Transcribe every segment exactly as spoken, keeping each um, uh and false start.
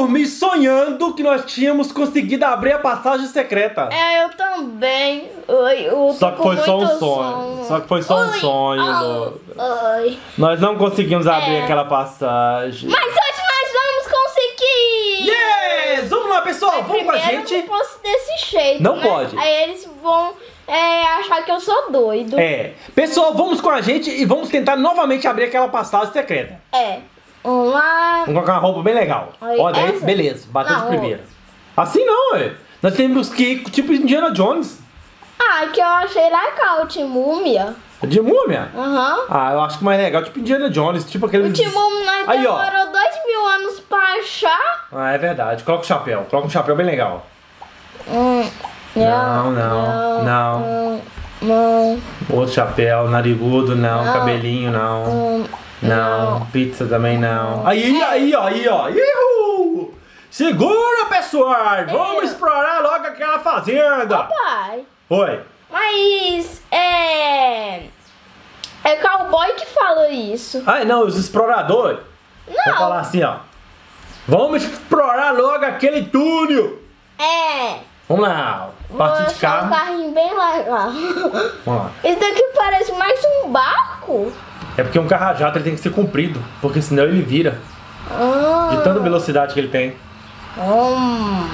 dormi sonhando que nós tínhamos conseguido abrir a passagem secreta. É, eu também. Oi, eu Só que foi só um sonho. sonho. Só que foi só um Oi, sonho, ai, Lu. ai. Nós não conseguimos abrir É. aquela passagem. Mas hoje nós vamos conseguir! Yes! Vamos lá, pessoal! Vamos com a Primeiro, gente. eu não posso desse jeito, Não né? pode. Aí eles vão é, achar que eu sou doido. É. Pessoal, vamos com a gente e vamos tentar novamente abrir aquela passagem secreta. É. Vamos lá. Vamos colocar uma roupa bem legal. Aí, Ó, daí, essa? beleza. Bateu de Não, primeira. Assim não, ué. Nós temos que ir tipo Indiana Jones. Ah, que eu achei legal, de múmia. De múmia? Aham. Ah, eu acho que mais legal, tipo Indiana Jones, tipo aquele... O Timão nós Aí, ó. demorou dois mil anos pra achar. Ah, é verdade. Coloca o chapéu. Coloca um chapéu bem legal. Hum, Não, não, não. Não, não, Outro chapéu, narigudo, não. Não. Cabelinho, não. não. Não. Pizza também não. Aí, aí, ó, aí, ó. Ihu! Segura, pessoal! Vamos explorar logo aquela fazenda! Pai, Oi. mas é... É cowboy que fala isso. Ah, não, os exploradores. Vou Não. falar assim, ó. Vamos explorar logo aquele túnel. É. Vamos lá. Vou Partir de achar um carro. carrinho bem legal. Vamos lá. Esse daqui parece mais um barco. É porque um carro-jato ele tem que ser comprido, porque senão ele vira. Ah. De tanta velocidade que ele tem. Hum.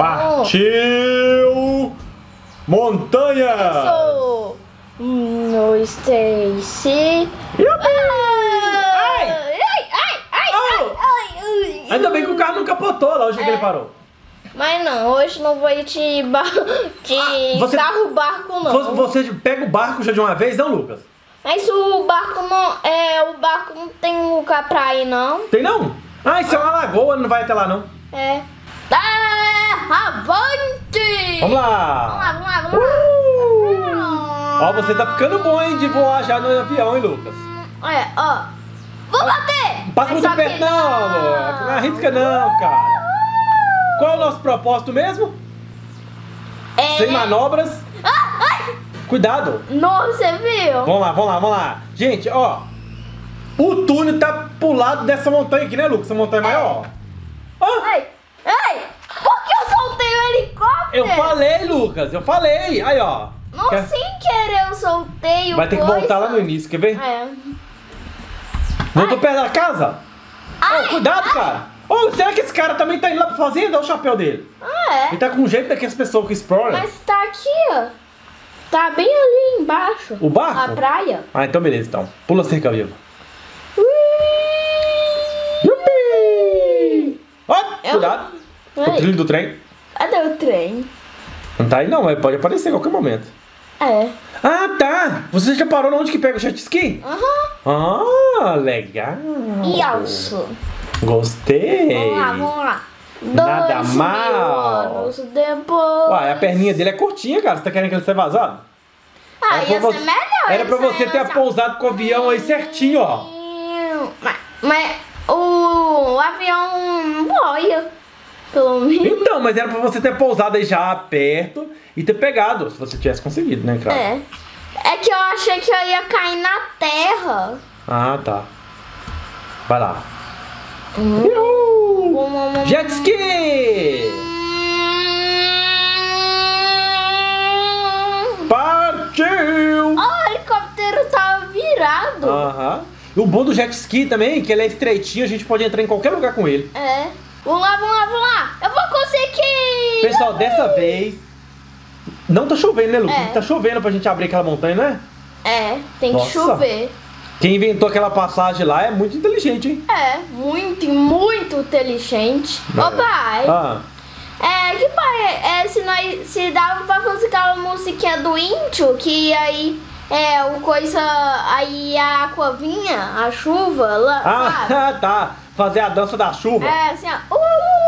Partiu! Montanha! Sou no Stacy. Yupi! Ai! Ai! Ai! Ai! Oh! Ai! Ai! Ainda bem que o carro não capotou lá hoje que ele parou. Mas não, hoje não vou ir de, bar... de Ah, você- carro barco não. Você- Você pega o barco já de uma vez, não, Lucas? Mas o barco não é, o barco não tem lugar pra ir não. Tem não? Ah, isso é uma lagoa, não vai até lá não. É. Ah, avante! Vamos lá! Vamos lá, vamos lá, vamos lá. Uh! Ó, você tá ficando bom, hein, de voar já no avião, hein, Lucas? Olha, ó. Vou bater! Passa Mas muito só que perto não, amor. Não arrisca não, cara. Qual é o nosso propósito mesmo? É... Sem manobras. Ah, ai! Cuidado. Nossa, você viu? Vamos lá, vamos lá, vamos lá. Gente, ó. O túnel tá pro lado dessa montanha aqui, né, Lucas? Essa montanha maior. Ó. Ai! Ai! Por que eu soltei o helicóptero? Eu falei, Lucas, eu falei. Aí, ó. Não, Quer- sem querer eu soltei o Vai ter que coisa. voltar lá no início, quer ver? É. Voltou perto da casa? Ó, cuidado, cara. Ô, será que esse cara também tá indo lá pra fazenda? Olha o chapéu dele. Ah, Ele é? tá com um jeito daquelas pessoas que exploram. Mas tá aqui, ó. Tá bem ali embaixo. O barco? A praia. Ah, então beleza, então. Pula a cerca viva. Ui! Yupi! Ó, Eu- cuidado. O Ai, trilho do trem. cadê o trem? Não tá aí não, mas pode aparecer a qualquer momento. É. Ah, tá. Você já parou onde que pega o jet ski? Aham. Ah, legal. E alço. Gostei. Vamos lá, vamos lá. Nada Dois mal. mil anos depois. Uai, a perninha dele é curtinha, cara. Você tá querendo que ele seja vazado? Ah, Era ia pra ser você- melhor. Era pra ia você ser ter assim, ó. pousado com o avião aí certinho, ó. Mas, mas o, o avião boia, pelo menos. Então, mas era pra você ter pousado aí já perto e ter pegado, se você tivesse conseguido, né, claro? É. É que eu achei que eu ia cair na terra. Ah, tá. Vai lá. Hum. Uhul. Hum. Jet ski! Partiu! Ó, o helicóptero tá virado. Aham. E o bom do jet ski também, que ele é estreitinho, a gente pode entrar em qualquer lugar com ele. É. Vamos lá, vamos lá, vamos lá. Eu vou conseguir. Pessoal, dessa vez... Não tá chovendo, né, Lucas? É. Tá chovendo pra gente abrir aquela montanha, né? É, tem que Nossa. chover. Quem inventou aquela passagem lá é muito inteligente, hein? É, muito, muito inteligente. Ô pai, Ah, é que pai, é, se, nós, se dava pra fazer aquela musiquinha do índio, que aí é o coisa, aí a água vinha, a chuva lá, sabe? ah tá. Fazer a dança da chuva. É assim, ó.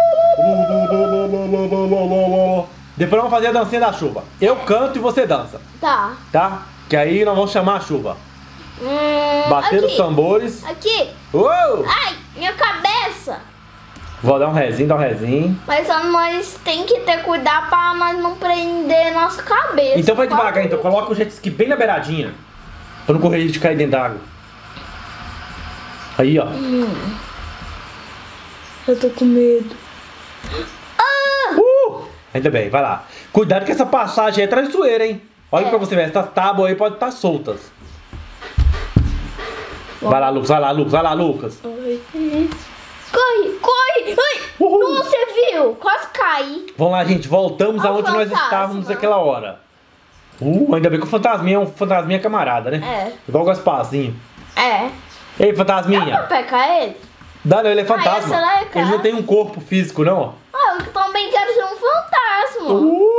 Depois vamos fazer a dancinha da chuva. Eu canto e você dança, Tá. tá? Que aí nós vamos chamar a chuva. Hum, Bater os aqui, tambores. aqui. Uou! Ai, minha cabeça. Vou dar um rezinho, dar um rezinho. Mas só nós tem que ter cuidado pra nós não prender nossa cabeça. Então vai devagar, então. Coloca o jet ski bem na beiradinha. Pra não correr de cair dentro d'água. Aí, ó. Eu tô com medo. Uh! Ainda bem, vai lá. Cuidado que essa passagem é traiçoeira, hein? Olha É. pra você ver, essas tábuas aí podem estar soltas. Vai lá, Lucas, vai lá, Lucas, vai lá, Lucas. Corre, corre! Ai, Uhul. não, você viu? Quase caí. Vamos lá, gente, voltamos Olha o aonde nós fantasma. estávamos naquela hora. Uh, ainda bem que o fantasminha é um fantasminha camarada, né? É. Igual o Gasparzinho. É. Ei, Dá pra fantasminha. pegar ele? Dá não, ele é fantasma. essa lá é cara. Ele não tem um corpo físico, não. Ah, eu também quero ser um fantasma.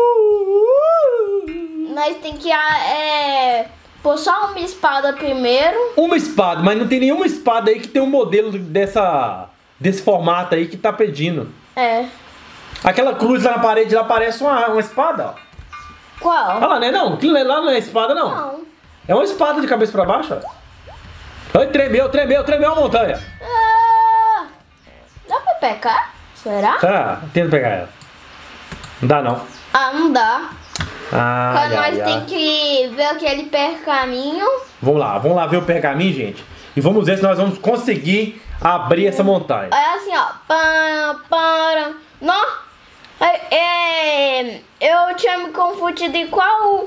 Uh! Nós tem que é, pôr só uma espada primeiro. Uma espada, mas não tem nenhuma espada aí que tem um modelo dessa, desse formato aí que tá pedindo. É. Aquela cruz lá na parede lá parece uma, uma espada, ó. Qual? Olha lá, não é não? Aquilo lá não é espada, não. Não. É uma espada de cabeça pra baixo, ó. Ai, tremeu, tremeu, tremeu a montanha. Ah, dá pra pegar? Será? Tá, tenta pegar ela. Não dá, não. Ah, não dá. Ah, Quando nós tem que ver aquele pergaminho. Vamos lá, vamos lá ver o pergaminho, gente. E vamos ver se nós vamos conseguir abrir essa montanha. É assim, ó. Para, para. Não. É, é, eu tinha me confundido em qual.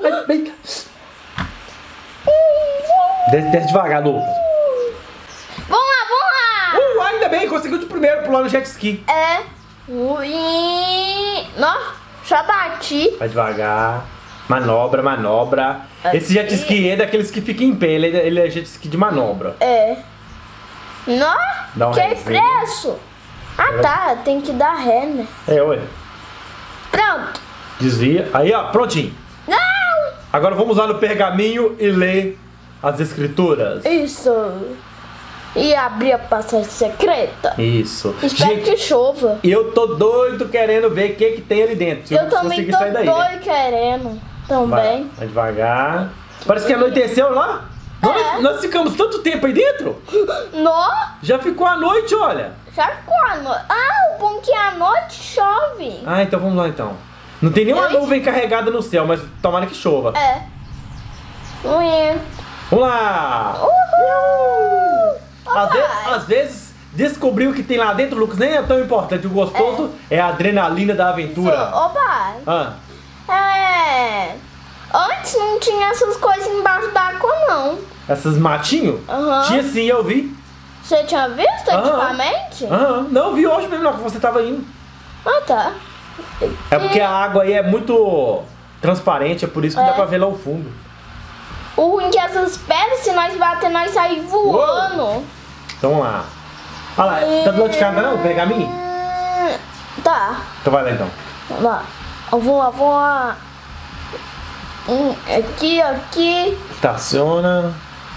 Desce, desce devagar, Lucas. Vamos lá, vamos lá. Uh, ainda bem, conseguiu de primeiro pular no jet ski. É. Ui. Não, já bati. Vai devagar. Manobra, manobra. Esse jet ski é daqueles que ficam em pé. Ele é, ele é jet ski de manobra. É. Não? Dá um Que rézinho. preço. Ah, tá. Tem que dar ré, né? É, ué. Pronto. Desvia. Aí, ó, prontinho. Não. Agora vamos lá no pergaminho e ler as escrituras. Isso. E abrir a passagem secreta. Isso. Espero Gente, que chova. eu tô doido querendo ver o que, que tem ali dentro. Se Eu também conseguir tô sair daí, doido né? querendo. Vai, Também. vai devagar. Parece que anoiteceu lá. Nós, É. nós ficamos tanto tempo aí dentro. Nó. Já ficou a noite, olha. Já ficou a noite. Ah, o bom que à noite chove. Ah, então vamos lá então. Não tem nenhuma Eu- nuvem carregada no céu, mas tomara que chova. É. Ui. Vamos lá. Uhul. Às, ve- Papai. às vezes, descobrir o que tem lá dentro, Lucas, nem é tão importante. O gostoso é, a adrenalina da aventura. Opa. Ah, É. Antes não tinha essas coisas embaixo d'água, não. essas matinhos? Aham. Tinha sim, eu vi. Você tinha visto Aham. antigamente? Aham, não, vi hoje mesmo, não, que você tava indo. Ah, tá. É porque a água aí é muito transparente, é por isso que É. dá pra ver lá o fundo. O ruim é que essas pedras, se nós bater, nós sair voando. Então vamos lá. Olha lá, tá do lado de cá, não? Pegar a mim? Hum, Tá. Então vai lá então. Vamos lá. Eu vou lá, vou lá. Hum, Aqui, aqui. Estaciona.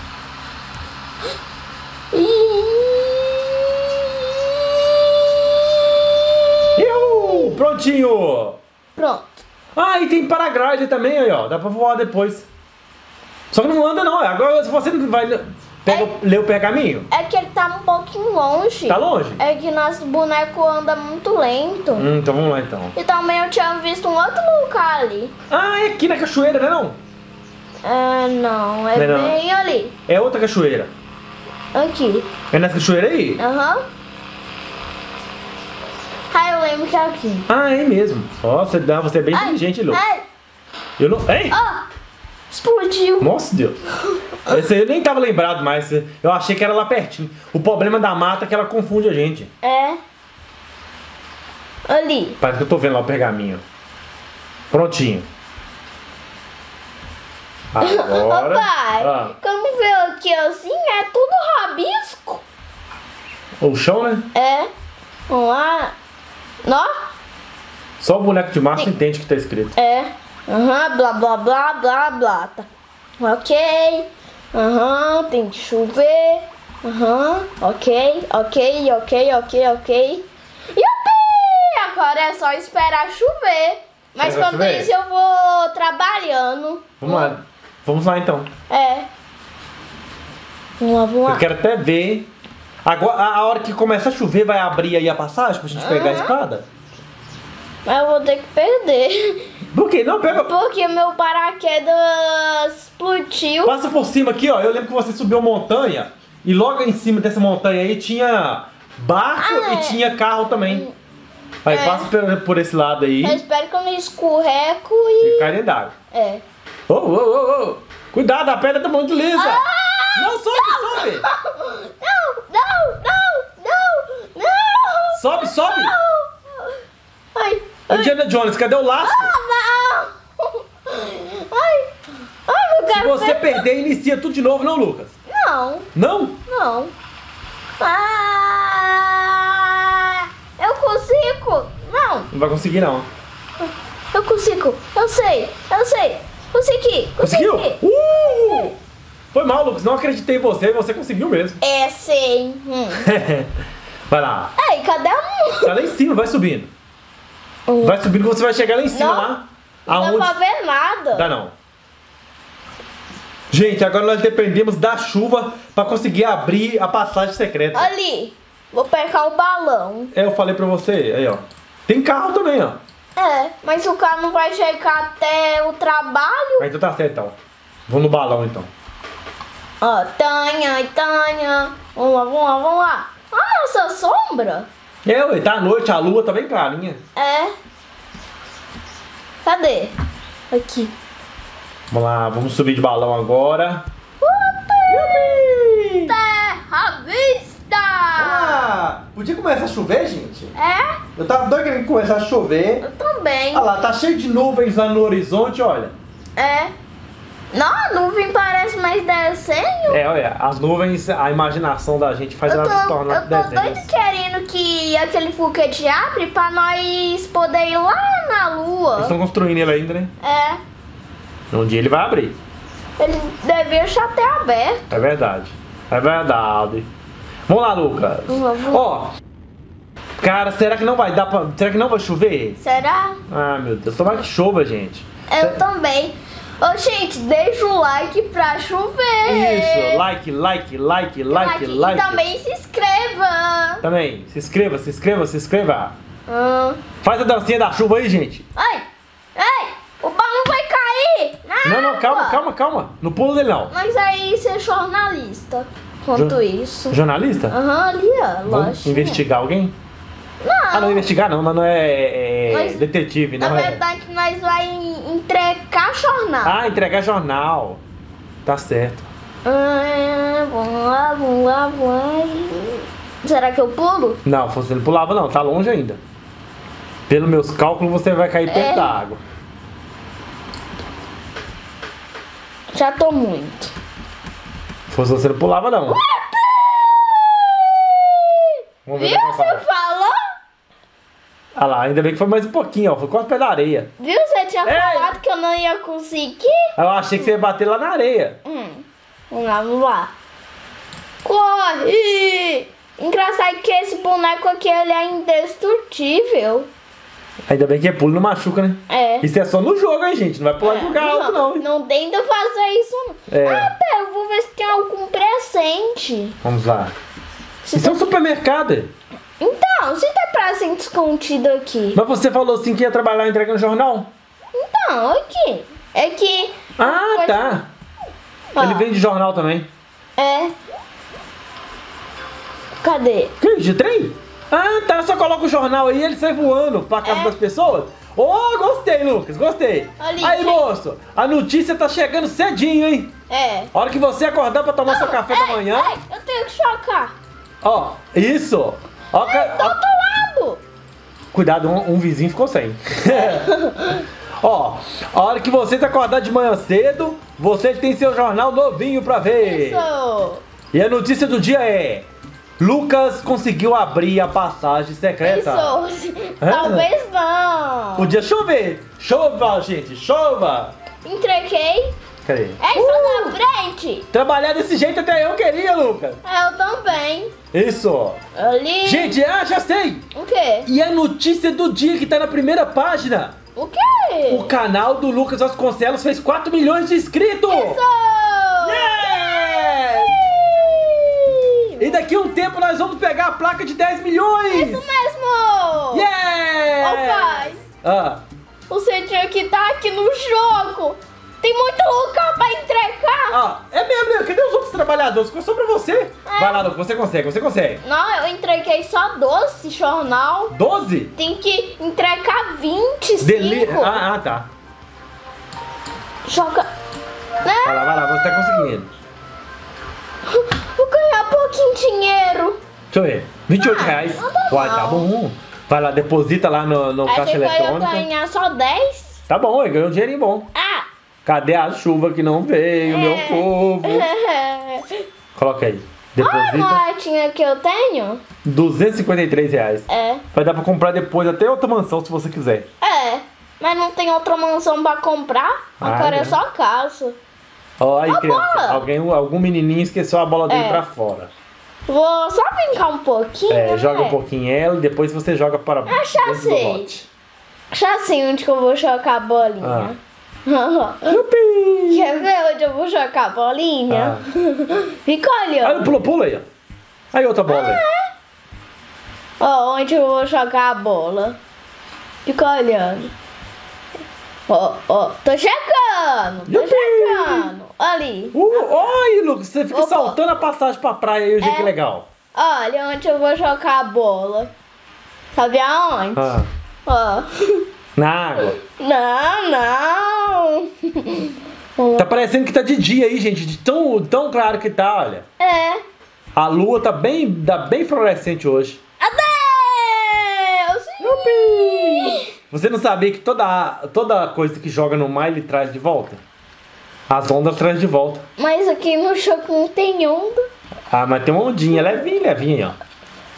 Iu, prontinho! Pronto. Ah, e tem paraglider também aí, ó. Dá pra voar depois. Só que não anda não. Agora se você não vai pega, É. ler o pergaminho, É que ele tá um pouquinho longe. tá longe? É que nosso boneco anda muito lento. Hum, então vamos lá então. E também eu tinha visto um outro lugar ali. Ah, é aqui na cachoeira, né não? É, não, é Não é não. bem ali. É outra cachoeira. Aqui. É nessa cachoeira aí? Aham. Ah, eu lembro que é aqui. Ah, é mesmo. Nossa, não, você é bem inteligente, Lu. Ai, Eu não. Ei! ó, explodiu. Nossa Deus! Esse aí eu nem tava lembrado mais. Eu achei que era lá pertinho. O problema da mata é que ela confunde a gente. É. Ali. Parece que eu tô vendo lá o pergaminho. Prontinho. Agora. Ô pai, Ah, como vê aqui assim, é tudo rabisco. o chão, né? É. Vamos lá. Nó? Só o boneco de março entende o que tá escrito. É. Aham, blá blá blá blá blá. Tá. Ok. Aham, tem que chover. Aham, ok, ok, ok, ok, ok. Yupi! Agora é só esperar chover. Mas Espera quando chover? isso eu vou trabalhando. Vamos lá. Vamos lá então. É. Vamos lá, vamos Eu lá. quero até ver. Agora, a a hora que começar a chover, vai abrir aí a passagem pra gente pegar a Aham. espada? Mas eu vou ter que perder. Por quê? Não, pega. Porque meu paraquedas explodiu. Passa por cima aqui, ó. Eu lembro que você subiu a montanha e logo em cima dessa montanha aí tinha barco Ah, e é. tinha carro também. Aí É. passa por, por esse lado aí Eu espero que eu não escorrego e... e cai dentro d'água. É. Ô, ô, ô, ô. Cuidado, a pedra tá muito lisa. Ah! Não, sobe, sobe. Não, não, não, não, não. Sobe, sobe. Não. Ai, Indiana Jones, cadê o laço? ah, não. Ai, ai, meu Se gato. você perder, inicia tudo de novo, não, Lucas? Não, Não? não. Ah, eu consigo. Não, Não vai conseguir, não. eu consigo. Eu sei, eu sei. Consegui, consegui. Conseguiu? Uh! Foi mal, Lucas. Não acreditei em você. Você conseguiu mesmo. É, sim. Hum. Vai lá. Ai, cadê um? Tá lá em cima, vai subindo. Hum. Vai subindo que você vai chegar lá em cima, Não. lá. Não Aonde? dá pra ver nada. Dá não. Gente, agora nós dependemos da chuva pra conseguir abrir a passagem secreta. Ali, vou pegar o balão. É, eu falei pra você. Aí, ó. Tem carro também, ó. É, mas o carro não vai chegar até o trabalho. Ah, então tá certo, então. Vou no balão, então. Ó, Tanha, Tanha. Vamos lá, vamos lá, vamos lá. Olha essa sombra. É, ué, tá à noite, a lua tá bem clarinha. É. Cadê? Aqui. Vamos lá, vamos subir de balão agora. Upi! Terra vista! Ah, podia começar a chover, gente? É? Eu tava doido querendo começar a chover. Eu também. Olha lá, tá cheio de nuvens lá no horizonte, olha. É. Não, a nuvem parece mais desenho. É, olha, as nuvens, a imaginação da gente faz Eu elas se tô, tornar eu tô desenhos. doido querendo que aquele foguete abre pra nós poder ir lá na Eles lua. estão construindo ele ainda, né? É. Um dia ele vai abrir. Ele devia já ter aberto. É verdade. É verdade. Vamos lá, Lucas. Vamos. Ó. Cara, será que não vai dar pra... Será que não vai chover? Será? Ah, meu Deus. Tomara que chova, gente. Eu também. Ô, gente, deixa o like pra chover. Isso. Like, like, like, like, E like. também se inscreva. Também. Se inscreva, se inscreva, se inscreva. Ah. Faz a dancinha da chuva aí, gente. Ai, ai, o balão vai cair. Na Não, não, água. calma, calma, calma. Não pula dele, não. Mas aí ser jornalista. Quanto Jo- isso. Jornalista? Aham, ali, ó. Vamos Lógico. investigar alguém? Não. Ah, não, investigar não, mas não é, é Mas, detetive, Na não é? verdade, nós vai entregar jornal. Ah, entregar jornal. Tá certo. Ah, vamos lá, vamos lá, vamos lá. Será que eu pulo? Não, você não pulava não, tá longe ainda. Pelos meus cálculos, você vai cair perto É. da água. Já tô muito. Se fosse você, não pulava não. Vamos ver Viu? como Você fala. falou? Ah lá, ainda bem que foi mais um pouquinho, ó. Foi quase pé da areia. Viu? Você tinha Ei! falado que eu não ia conseguir? Eu achei que você ia bater lá na areia. Hum. Vamos lá, vamos lá. Corre! Engraçado que esse boneco aqui, ele é indestrutível. Ainda bem que é pulo não machuca, né? É. Isso é só no jogo, hein, gente? Não vai pular de lugar alto, não. hein? Não tenta fazer isso, não. É. Ah, pera, eu vou ver se tem algum presente. Vamos lá. Se Isso é tem- um supermercado. Então, se tem presente escondido aqui. Mas você falou assim que ia trabalhar entregando jornal? Então, aqui. É que... Ah, Pode- tá. Ó, Ele vende jornal também. É. Cadê? Que? De trem? Ah, tá. Só coloca o jornal aí e ele sai voando pra casa É. das pessoas. Oh, gostei, Lucas. Gostei. Ali, aí, gente. moço. A notícia tá chegando cedinho, hein? É. A hora que você acordar pra tomar seu café da Ei, manhã. ei, eu tenho que chocar. Ó, isso. Ó, ca- Do ó, outro lado. cuidado, um, um vizinho ficou sem. Ó, a hora que você tá acordar de manhã cedo, você tem seu jornal novinho pra ver. Isso. E a notícia do dia é: Lucas conseguiu abrir a passagem secreta. Isso. Talvez não. Podia chover. Chova, gente, chova. Entreguei. Cadê? É isso na frente. Trabalhar desse jeito até eu queria, Lucas. Eu também. Isso. Ali. Gente, ah, já sei. O quê? E a notícia do dia que tá na primeira página. O quê? O canal do Lucas Vasconcelos fez quatro milhões de inscritos. Isso. Yes! E daqui a um tempo nós vamos pegar a placa de dez milhões. Isso mesmo. Yeah! Ô, pai. Ah, Você tinha que estar aqui no jogo. tem muito lugar pra entregar. Ah, é mesmo, né? Cadê os outros trabalhadores? Ficou só pra você. É. Vai lá, Lucas, você consegue, você consegue. Não, eu entreguei só doze jornal. doze? Tem que entregar vinte e cinco. Deli... Ah, ah, tá. Joga. Né? Vai lá, vai lá, você tá conseguindo. Vou ganhar pouquinho dinheiro. Deixa eu ver. vinte e oito reais. não tá Uai, tá mal. bom. Vai lá, deposita lá no, no caixa Achei que eu ia eletrônico. ganhar só dez. Tá bom, ele ganhou um dinheirinho bom. Ah! Cadê a chuva que não veio, meu É. povo? Coloca aí. Olha a Deposita. moedinha que eu tenho. duzentos e cinquenta e três reais. É. Vai dar pra comprar depois até outra mansão se você quiser. É. Mas não tem outra mansão pra comprar. Ah, Agora é né? só casa. Ó, aí, A criança. bola. Alguém, algum menininho esqueceu a bola dele É. pra fora. Vou só brincar um pouquinho. É, né? joga um pouquinho ela e depois você joga para Ah, já dentro do sei. lote. Já sei onde que eu vou jogar a bolinha. Yupi! Quer ver onde eu vou jogar a bolinha? Ah. Fica Aí, olhando. pula, pula aí, ó. Aí, outra bola aí. Ó, onde eu vou jogar a bola. Fica olhando. Ó, ó, tô chegando, tô Yupi! chegando. Ali. Uh, olha, Lucas, você fica Opa. saltando a passagem pra praia aí, o jeito É. legal. Olha onde eu vou jogar a bola. Sabe aonde? Ah, Ó. na água. Não, não. Tá parecendo que tá de dia aí, gente, de tão, tão claro que tá, olha. É. A lua tá bem, tá bem fluorescente hoje. Adeus! Yupi! Você não sabia que toda, toda coisa que joga no mar ele traz de volta? As ondas traz de volta. Mas aqui no show não tem onda. Ah, mas tem uma ondinha, levinha, levinha, ó.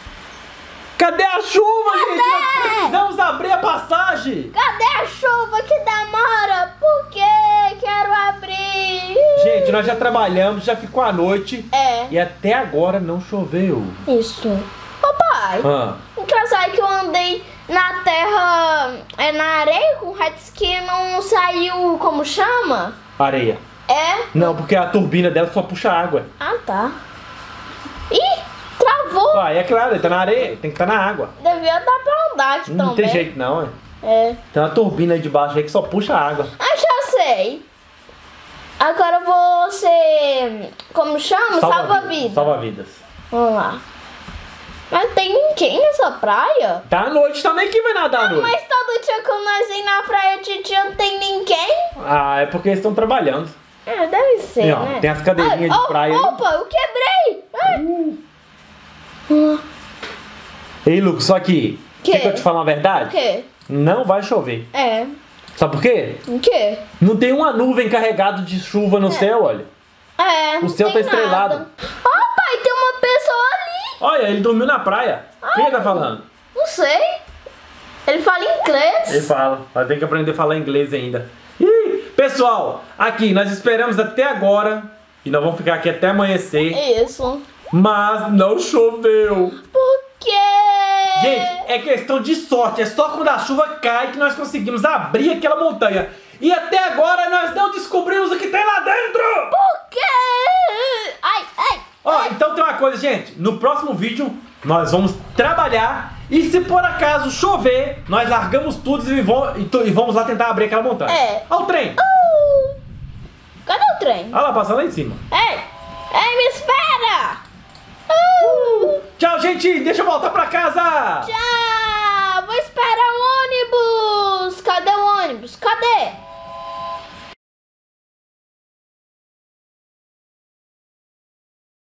Cadê a chuva, gente? Nós precisamos abrir a passagem. Cadê a chuva que demora? Por que quero abrir? Gente, nós já trabalhamos, já ficou a noite É, e até agora não choveu. isso. Papai, Ah, engraçado que eu andei na terra, é na areia com jet ski e não saiu, como chama? areia. É? Não, porque a turbina dela só puxa água. Ah, tá. Ih, travou. Ah, é claro, ele tá na areia, tem que estar na água. Devia dar pra andar aqui Não também. tem jeito não, é. É. Tem uma turbina aí de baixo aí que só puxa água. Ah, já sei. Agora eu vou ser, como chama? Salva-vida. Salva-vidas. Vamos lá. Mas não tem ninguém nessa praia? Tá à noite também, quem vai nadar à noite? Mas todo dia que nós vamos na praia de dia não tem ninguém? Ah, é porque eles estão trabalhando. É, deve ser, E, ó, né? tem as cadeirinhas Ai, de praia aí. Opa, eu quebrei! Ai. Uh. Ei, Lucas, só que... Que? Quer que eu te fale uma O verdade? quê? Não vai chover. É. Sabe por quê? O quê? Não tem uma nuvem carregada de chuva no céu, olha. É, O não céu tem tá estrelado. nada. Ó, pai, tem uma pessoa ali. Olha, ele dormiu na praia. O que ele tá falando? Não sei. Ele fala inglês. Ele fala. Vai ter que aprender a falar inglês ainda. Ih, pessoal, aqui, nós esperamos até agora. E nós vamos ficar aqui até amanhecer. Isso. Mas não choveu. Por quê? Gente, é questão de sorte. É só quando a chuva cai que nós conseguimos abrir aquela montanha. E até agora nós não descobrimos o que tem lá dentro. Por quê? Ai, ai. Ó, então tem uma coisa, gente. No próximo vídeo nós vamos trabalhar. E se por acaso chover, nós largamos tudo e vamos, e tu- e vamos lá tentar abrir aquela montanha. É. Olha o trem. Uh, cadê o trem? Olha lá, passando lá em cima. Ei, ei, me espera. Uh, Tchau, gente. Deixa eu voltar pra casa. tchau.